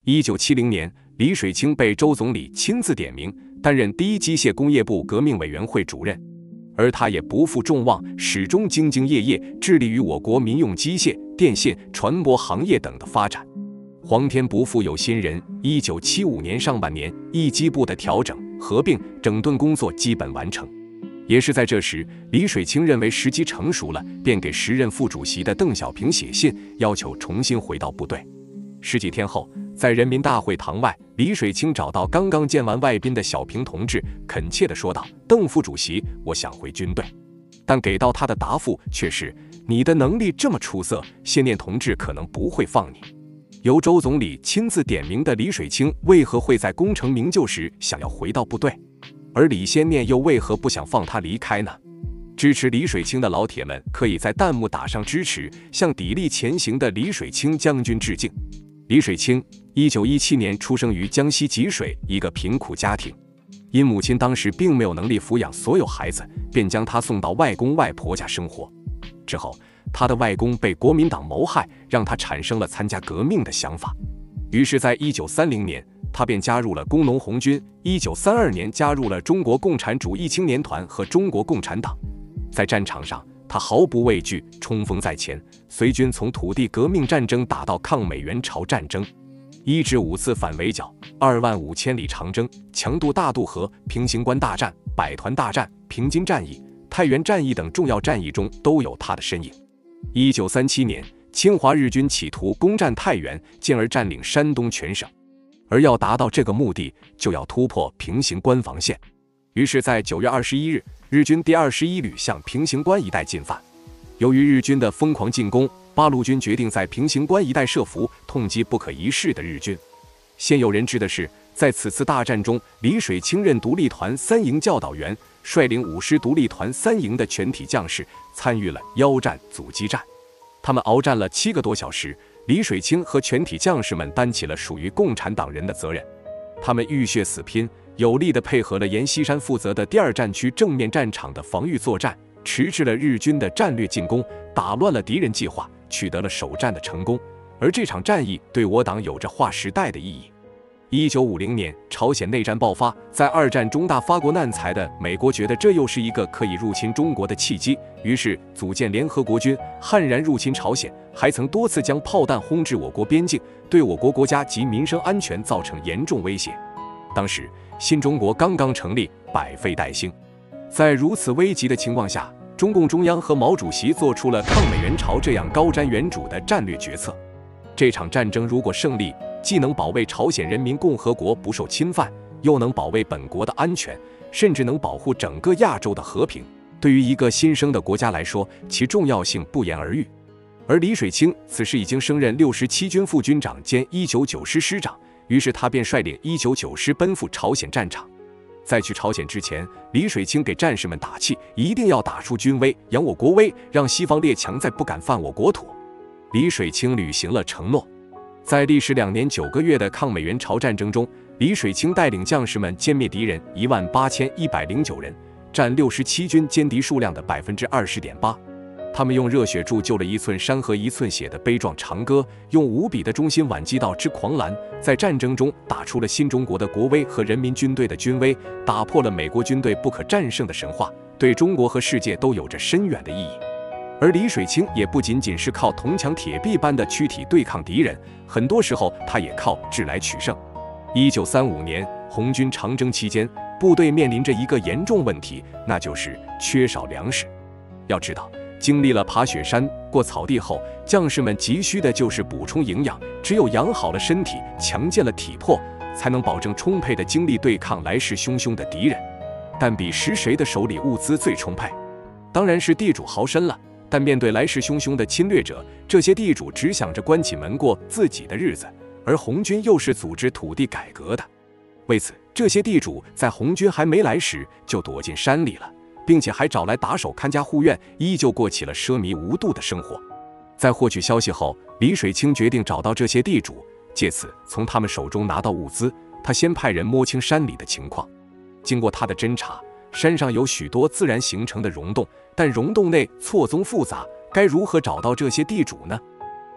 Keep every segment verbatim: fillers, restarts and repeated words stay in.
一九七零年，李水清被周总理亲自点名担任第一机械工业部革命委员会主任，而他也不负众望，始终兢兢业业，致力于我国民用机械、电信、船舶行业等的发展。皇天不负有心人，一九七五年上半年，一机部的调整、合并、整顿工作基本完成。也是在这时，李水清认为时机成熟了，便给时任副主席的邓小平写信，要求重新回到部队。十几天后，在人民大会堂外，李水清找到刚刚见完外宾的小平同志，恳切地说道：“邓副主席，我想回军队。”但给到他的答复却是：“你的能力这么出色，谢念同志可能不会放你。”由周总理亲自点名的李水清，为何会在功成名就时想要回到部队？而李先念又为何不想放他离开呢？支持李水清的老铁们可以在弹幕打上支持，向砥砺前行的李水清将军致敬。李水清一九一七年出生于江西吉水一个贫苦家庭，因母亲当时并没有能力抚养所有孩子，便将他送到外公外婆家生活。之后，他的外公被国民党谋害，让他产生了参加革命的想法。于是，在一九三零年，他便加入了工农红军。一九三二年，加入了中国共产主义青年团和中国共产党。在战场上，他毫不畏惧，冲锋在前，随军从土地革命战争打到抗美援朝战争，一至五次反围剿，二万五千里长征，强渡大渡河，平型关大战、百团大战、平津战役、太原战役等重要战役中都有他的身影。一九三七年，侵华日军企图攻占太原，进而占领山东全省，而要达到这个目的，就要突破平型关防线。于是，在九月二十一日，日军第二十一旅向平型关一带进犯。由于日军的疯狂进攻，八路军决定在平型关一带设伏，痛击不可一世的日军。鲜有人知的是，在此次大战中，李水清任独立团三营教导员，率领五师独立团三营的全体将士参与了腰战、阻击战。他们鏖战了七个多小时，李水清和全体将士们担起了属于共产党人的责任。他们浴血死拼，有力地配合了阎锡山负责的第二战区正面战场的防御作战，迟滞了日军的战略进攻，打乱了敌人计划，取得了首战的成功。而这场战役对我党有着划时代的意义。一九五零年，朝鲜内战爆发，在二战中大发国难财的美国觉得这又是一个可以入侵中国的契机，于是组建联合国军，悍然入侵朝鲜，还曾多次将炮弹轰至我国边境，对我国国家及民生安全造成严重威胁。当时新中国刚刚成立，百废待兴，在如此危急的情况下，中共中央和毛主席做出了抗美援朝这样高瞻远瞩的战略决策。这场战争如果胜利，既能保卫朝鲜人民共和国不受侵犯，又能保卫本国的安全，甚至能保护整个亚洲的和平。对于一个新生的国家来说，其重要性不言而喻。而李水清此时已经升任六十七军副军长兼一九九师师长，于是他便率领一九九师奔赴朝鲜战场。在去朝鲜之前，李水清给战士们打气，一定要打出军威，扬我国威，让西方列强再不敢犯我国土。李水清履行了承诺。在历时两年九个月的抗美援朝战争中，李水清带领将士们歼灭敌人一万八千一百零九人，占六十七军歼敌数量的百分之二十点八。他们用热血铸就了一寸山河一寸血的悲壮长歌，用无比的忠心挽击到之狂澜，在战争中打出了新中国的国威和人民军队的军威，打破了美国军队不可战胜的神话，对中国和世界都有着深远的意义。而李水清也不仅仅是靠铜墙铁壁般的躯体对抗敌人，很多时候他也靠智来取胜。一九三五年红军长征期间，部队面临着一个严重问题，那就是缺少粮食。要知道，经历了爬雪山、过草地后，将士们急需的就是补充营养，只有养好了身体，强健了体魄，才能保证充沛的精力对抗来势汹汹的敌人。但彼时谁的手里物资最充沛？当然是地主豪绅了。但面对来势汹汹的侵略者，这些地主只想着关起门过自己的日子，而红军又是组织土地改革的。为此，这些地主在红军还没来时就躲进山里了，并且还找来打手看家护院，依旧过起了奢靡无度的生活。在获取消息后，李水清决定找到这些地主，借此从他们手中拿到物资。他先派人摸清山里的情况。经过他的侦查，山上有许多自然形成的溶洞，但溶洞内错综复杂，该如何找到这些地主呢？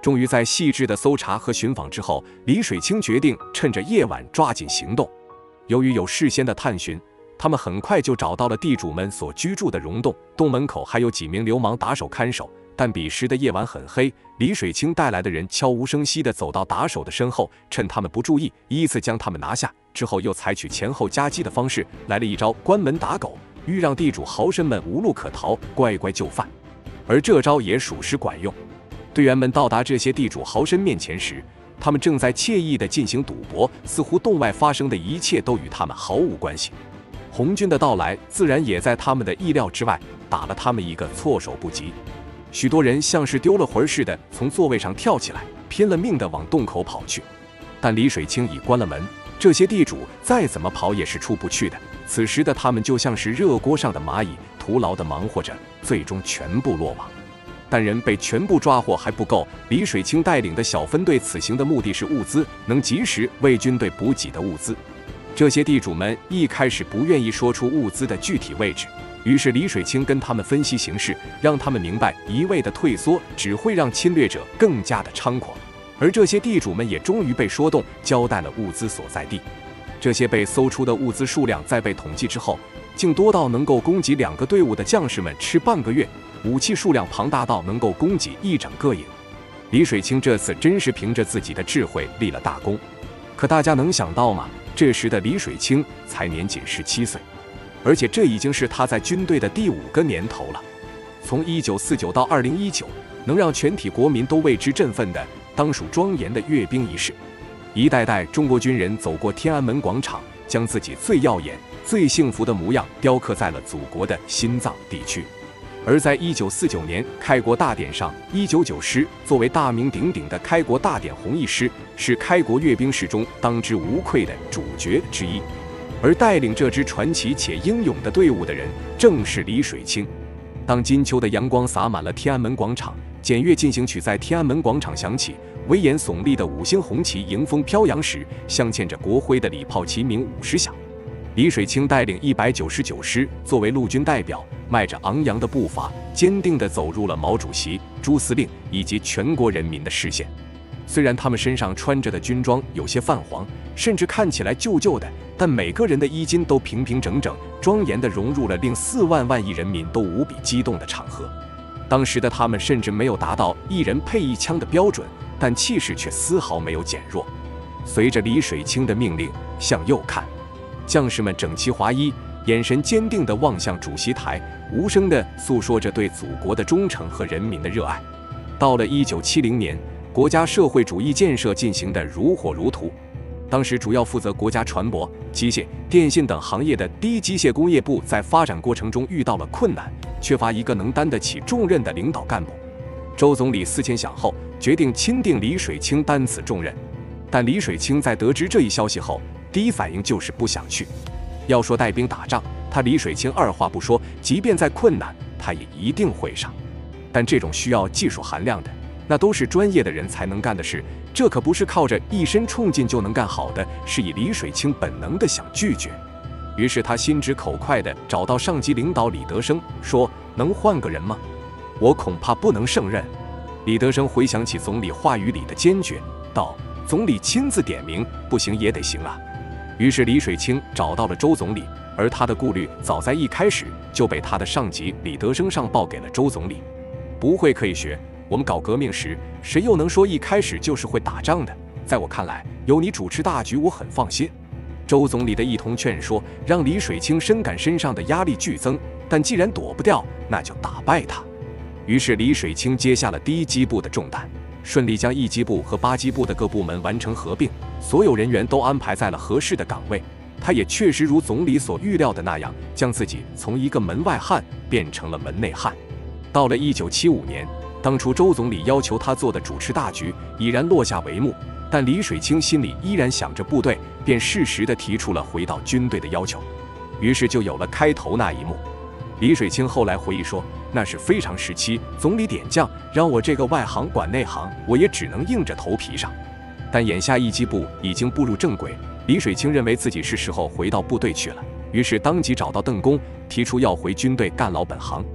终于在细致的搜查和寻访之后，李水清决定趁着夜晚抓紧行动。由于有事先的探寻，他们很快就找到了地主们所居住的溶洞，洞门口还有几名流氓打手看守。但彼时的夜晚很黑，李水清带来的人悄无声息地走到打手的身后，趁他们不注意，依次将他们拿下。之后又采取前后夹击的方式，来了一招关门打狗，欲让地主豪绅们无路可逃，乖乖就范。而这招也属实管用。队员们到达这些地主豪绅面前时，他们正在惬意地进行赌博，似乎洞外发生的一切都与他们毫无关系。红军的到来自然也在他们的意料之外，打了他们一个措手不及。许多人像是丢了魂似的从座位上跳起来，拼了命地往洞口跑去。但李水清已关了门，这些地主再怎么跑也是出不去的。此时的他们就像是热锅上的蚂蚁，徒劳地忙活着，最终全部落网。但人被全部抓获还不够，李水清带领的小分队此行的目的是物资，能及时为军队补给的物资。这些地主们一开始不愿意说出物资的具体位置，于是李水清跟他们分析形势，让他们明白一味的退缩只会让侵略者更加的猖狂。而这些地主们也终于被说动，交代了物资所在地。这些被搜出的物资数量在被统计之后，竟多到能够供给两个队伍的将士们吃半个月，武器数量庞大到能够供给一整个营。李水清这次真是凭着自己的智慧立了大功。可大家能想到吗？这时的李水清才年仅十七岁，而且这已经是他在军队的第五个年头了。从一九四九到二零一九，能让全体国民都为之振奋的，当属庄严的阅兵仪式。一代代中国军人走过天安门广场，将自己最耀眼、最幸福的模样雕刻在了祖国的心脏地区。而在一九四九年开国大典上，一九九师作为大名鼎鼎的开国大典红一师，是开国阅兵式中当之无愧的主角之一。而带领这支传奇且英勇的队伍的人，正是李水清。当金秋的阳光洒满了天安门广场，检阅进行曲在天安门广场响起，威严耸立的五星红旗迎风飘扬时，镶嵌着国徽的礼炮齐鸣五十响。李水清带领一百九十九师作为陆军代表，迈着昂扬的步伐，坚定地走入了毛主席、朱司令以及全国人民的视线。虽然他们身上穿着的军装有些泛黄，甚至看起来旧旧的，但每个人的衣襟都平平整整，庄严地融入了令四万万亿人民都无比激动的场合。当时的他们甚至没有达到一人配一枪的标准，但气势却丝毫没有减弱。随着李水清的命令，向右看，将士们整齐划一，眼神坚定地望向主席台，无声地诉说着对祖国的忠诚和人民的热爱。到了一九七零年，国家社会主义建设进行得如火如荼。当时主要负责国家船舶、机械、电信等行业的低机械工业部在发展过程中遇到了困难，缺乏一个能担得起重任的领导干部。周总理思前想后，决定钦定李水清担此重任。但李水清在得知这一消息后，第一反应就是不想去。要说带兵打仗，他李水清二话不说，即便再困难，他也一定会上。但这种需要技术含量的，那都是专业的人才能干的事，这可不是靠着一身冲劲就能干好的，是以李水清本能的想拒绝。于是他心直口快地找到上级领导李德生，说：“能换个人吗？我恐怕不能胜任。”李德生回想起总理话语里的坚决，道：“总理亲自点名，不行也得行啊。”于是李水清找到了周总理，而他的顾虑早在一开始就被他的上级李德生上报给了周总理。不会可以学，我们搞革命时，谁又能说一开始就是会打仗的？在我看来，有你主持大局，我很放心。周总理的一通劝说，让李水清深感身上的压力剧增，但既然躲不掉，那就打败他。于是李水清接下了第一机部的重担，顺利将一机部和八机部的各部门完成合并，所有人员都安排在了合适的岗位。他也确实如总理所预料的那样，将自己从一个门外汉变成了门内汉。到了一九七五年，当初周总理要求他做的主持大局已然落下帷幕，但李水清心里依然想着部队，便适时地提出了回到军队的要求。于是就有了开头那一幕。李水清后来回忆说，那是非常时期，总理点将，让我这个外行管内行，我也只能硬着头皮上。但眼下一机部已经步入正轨，李水清认为自己是时候回到部队去了，于是当即找到邓公，提出要回军队干老本行。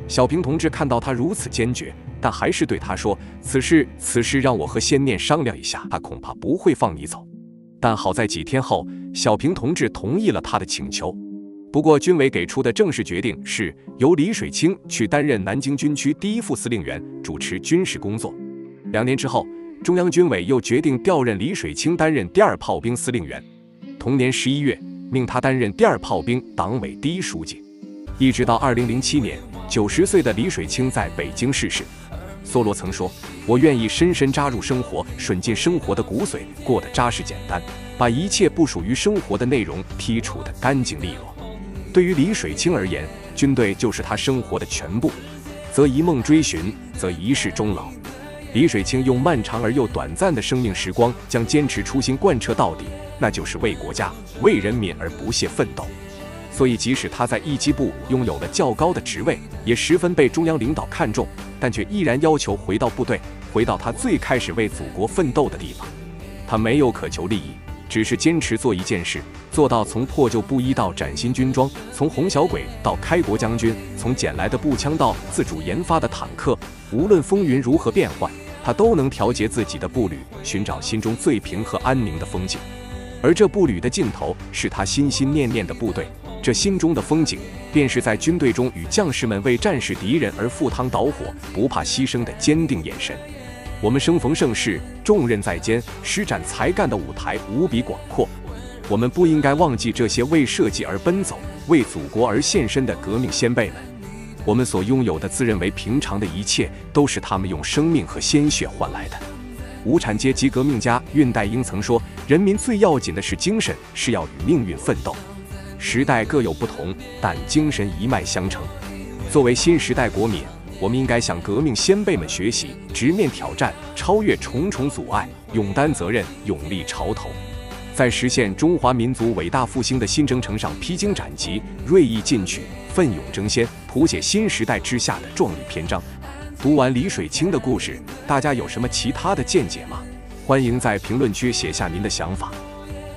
小平同志看到他如此坚决，但还是对他说：“此事，此事让我和先念商量一下，他恐怕不会放你走。”但好在几天后，小平同志同意了他的请求。不过，军委给出的正式决定是由李水清去担任南京军区第一副司令员，主持军事工作。两年之后，中央军委又决定调任李水清担任第二炮兵司令员。同年十一月，命他担任第二炮兵党委第一书记。一直到二零零七年，九十岁的李水清在北京逝世。梭罗曾说：“我愿意深深扎入生活，吮进生活的骨髓，过得扎实简单，把一切不属于生活的内容剔除得干净利落。”对于李水清而言，军队就是他生活的全部，则一梦追寻，则一世终老。李水清用漫长而又短暂的生命时光，将坚持初心贯彻到底，那就是为国家、为人民而不懈奋斗。所以，即使他在一机部拥有了较高的职位，也十分被中央领导看重，但却依然要求回到部队，回到他最开始为祖国奋斗的地方。他没有渴求利益，只是坚持做一件事，做到从破旧布衣到崭新军装，从红小鬼到开国将军，从捡来的步枪到自主研发的坦克，无论风云如何变幻，他都能调节自己的步履，寻找心中最平和安宁的风景。而这步履的尽头，是他心心念念的部队。这心中的风景，便是在军队中与将士们为战士敌人而赴汤蹈火，不怕牺牲的坚定眼神。我们生逢盛世，重任在肩，施展才干的舞台无比广阔。我们不应该忘记这些为社稷而奔走、为祖国而献身的革命先辈们。我们所拥有的自认为平常的一切，都是他们用生命和鲜血换来的。无产阶级革命家恽代英曾说：“人民最要紧的是精神，是要与命运奋斗。”时代各有不同，但精神一脉相承。作为新时代国民，我们应该向革命先辈们学习，直面挑战，超越重重阻碍，勇担责任，勇立潮头，在实现中华民族伟大复兴的新征程上披荆斩棘，锐意进取，奋勇争先，谱写新时代之下的壮丽篇章。读完李水清的故事，大家有什么其他的见解吗？欢迎在评论区写下您的想法。